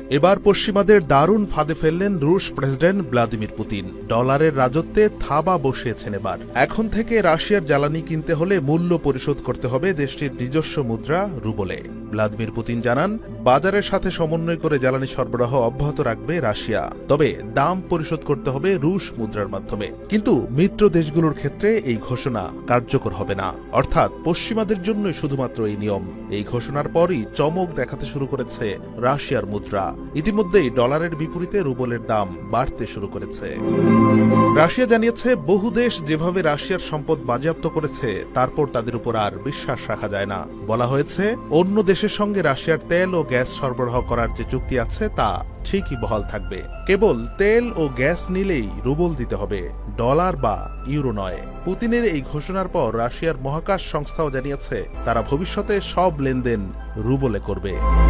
এবার পশ্চিমাদের দারুণ ফাঁদে ফেললেন রুশ প্রেসিডেন্ট ভ্লাদিমির পুতিন। ডলারের রাজত্বে থাবা বসিয়েছেন এবার। এখন থেকে রাশিয়ার জ্বালানি কিনতে হলে মূল্য পরিশোধ করতে হবে দেশটির নিজস্ব মুদ্রা রুবলে। ভ্লাদিমির পুতিন জানান, বাজারের সাথে সমন্বয় করে জ্বালানি সরবরাহ অব্যাহত রাখবে রাশিয়া, তবে দাম পরিশোধ করতে হবে রুশ মুদ্রার মাধ্যমে। কিন্তু মিত্র দেশগুলোর ক্ষেত্রে এই ঘোষণা কার্যকর হবে না, অর্থাৎ পশ্চিমাদের জন্যই শুধুমাত্র এই নিয়ম। এই ঘোষণার পরই চমক দেখাতে শুরু করেছে রাশিয়ার মুদ্রা। ইতিমধ্যেই ডলারের বিপরীতে রুবলের দাম বাড়তে শুরু করেছে। রাশিয়া জানিয়েছে, বহু দেশ যেভাবে রাশিয়ার সম্পদ বাজেয়াপ্ত করেছে তারপর তাদের উপর আর বিশ্বাস রাখা যায় না। বলা হয়েছে, অন্য দেশের সঙ্গে রাশিয়ার তেল ও গ্যাস সরবরাহ করার যে চুক্তি আছে তা ঠিকই বহাল থাকবে। কেবল তেল ও গ্যাস নিলেই রুবল দিতে হবে, ডলার বা ইউরো নয়। পুতিনের এই ঘোষণার পর রাশিয়ার মহাকাশ সংস্থাও জানিয়েছে তারা ভবিষ্যতে সব লেনদেন রুবলে করবে।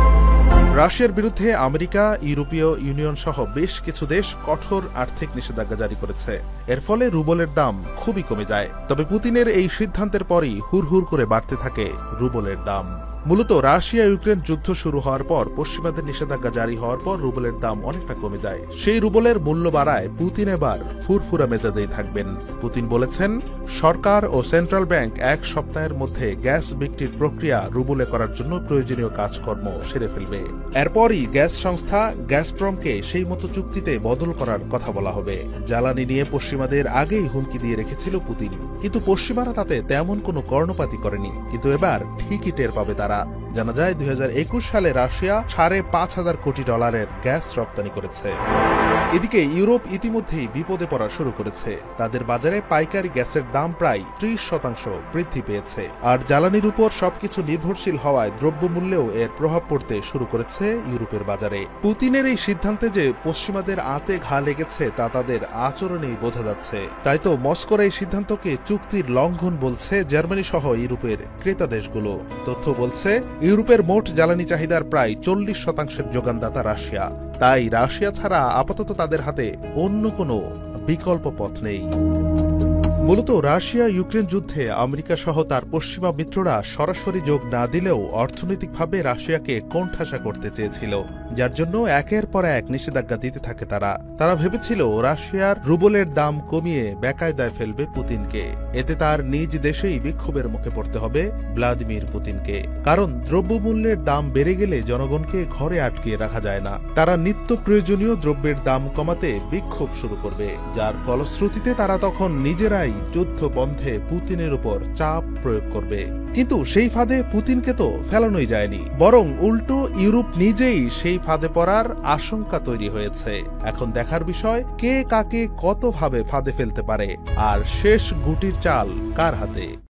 রাশিয়ার বিরুদ্ধে আমেরিকা, ইউরোপীয় ইউনিয়ন সহ বেশ কিছু দেশ কঠোর আর্থিক নিষেধাজ্ঞা জারি করেছে। এর ফলে রুবলের দাম খুবই কমে যায়। তবে পুতিনের এই সিদ্ধান্তের পরই হুড়হুড় করে বাড়তে থাকে রুবলের দাম। মূলত রাশিয়া ইউক্রেন যুদ্ধ শুরু হওয়ার পর পশ্চিমাদের নিষেধাজ্ঞা জারি হওয়ার পর রুবলের দাম অনেকটা কমে যায়। সেই রুবলের মূল্য বাড়ায় পুতিন এবার ফুরফুরা মেজাজেই থাকবেন। পুতিন বলেছেন, সরকার ও সেন্ট্রাল ব্যাংক এক সপ্তাহের মধ্যে গ্যাস বিক্রির প্রক্রিয়া রুবলে করার জন্য প্রয়োজনীয় কাজকর্ম সেরে ফেলবে। এরপরই গ্যাস সংস্থা গ্যাসপ্রমকে সেই মতো চুক্তিতে বদল করার কথা বলা হবে। জ্বালানি নিয়ে পশ্চিমাদের আগেই হুমকি দিয়ে রেখেছিল পুতিন, কিন্তু পশ্চিমারা তাতে তেমন কোনো কর্ণপাতই করেনি। কিন্তু এবার ঠিকই টের পাবে তারা। জানা যায়, 2021 সালে রাশিয়া $5,500 কোটি গ্যাস রপ্তানি করেছে। এদিকে ইউরোপ ইতিমধ্যেই বিপদে পড়া শুরু করেছে। তাদের বাজারে পাইকারি গ্যাসের দাম প্রায় 30% বৃদ্ধি পেয়েছে। আর জ্বালানির উপর সবকিছু নির্ভরশীল হওয়ায় দ্রব্যমূল্যেও এর প্রভাব পড়তে শুরু করেছে ইউরোপের বাজারে। পুতিনের এই সিদ্ধান্তে যে পশ্চিমাদের আঁতে ঘা লেগেছে তা তাদের আচরণেই বোঝা যাচ্ছে। তাই তো মস্কোর এই সিদ্ধান্তকে চুক্তির লঙ্ঘন বলছে জার্মানি সহ ইউরোপের ক্রেতা দেশগুলো। তথ্য বলছে, ইউরোপের মোট জ্বালানি চাহিদার প্রায় 40% যোগানদাতা রাশিয়া। তাই রাশিয়া ছাড়া আপাতত তাদের হাতে অন্য কোনো বিকল্প পথ নেই। মূলত রাশিয়া ইউক্রেন যুদ্ধে আমেরিকা সহ তার পশ্চিমা মিত্ররা সরাসরি যোগ না দিলেও অর্থনৈতিকভাবে রাশিয়াকে কোণঠাসা করতে চেয়েছিল, যার জন্য একের পর এক নিষেধাজ্ঞা দিতে থাকে তারা ভেবেছিল রাশিয়ার রুবলের দাম কমিয়ে বেকায়দায় ফেলবে পুতিনকে। এতে তার নিজ দেশেই বিক্ষোভের মুখে পড়তে হবে ভ্লাদিমির পুতিনকে। কারণ দ্রব্যমূল্যের দাম বেড়ে গেলে জনগণকে ঘরে আটকিয়ে রাখা যায় না। তারা নিত্য প্রয়োজনীয় দ্রব্যের দাম কমাতে বিক্ষোভ শুরু করবে, যার ফলশ্রুতিতে তারা তখন নিজেরাই যুদ্ধ বন্ধে পুতিনের উপর চাপ প্রয়োগ করবে। কিন্তু সেই ফাঁদে পুতিনকে তো ফেলানোই যায়নি, বরং উল্টো ইউরোপ নিজেই সেই ফাঁদে পড়ার আশঙ্কা তৈরি হয়েছে। এখন দেখার বিষয়, কে কাকে কতভাবে ফাঁদে ফেলতে পারে আর শেষ গুটির চাল কার হাতে।